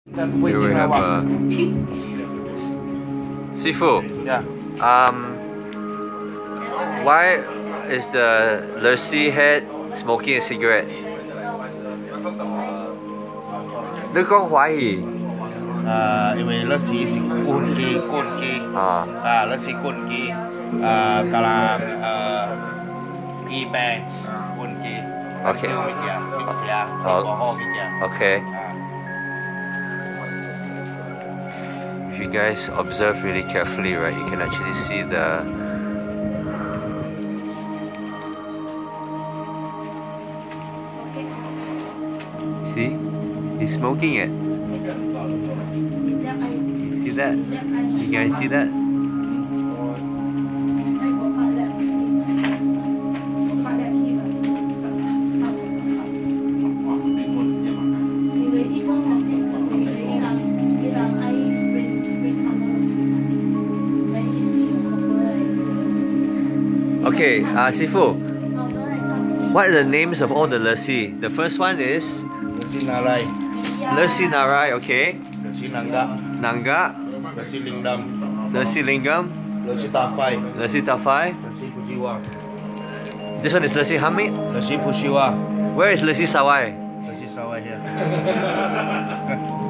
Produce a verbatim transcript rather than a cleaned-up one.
Here we have uh, Sifu. Yeah. Um, why is the Lersi head smoking a cigarette? 你講懷疑？ 啊，因為嗰時是官機，官機。 啊。 啊，嗰時官機，啊，กำลังเอ่ออีแบง官機。 OK。 มิเดียมิเซียแอลกอฮอล์มิเดีย Okay. If you guys observe really carefully, right, you can actually see the see? He's smoking it. You see that? You guys see that? Okay, uh, Sifu, what are the names of all the Lersi? The first one is Lersi Narai, Lersi Narai, okay. Lersi Nangga, Nangga, Lersi Lingdam, Lersi Lingam, Lersi Tafai, Lersi Tafai. Lersi Pujiwa, This one is Lersi Hamid. Lersi Pujiwa, Where is Lersi Sawai? Lersi Sawai here.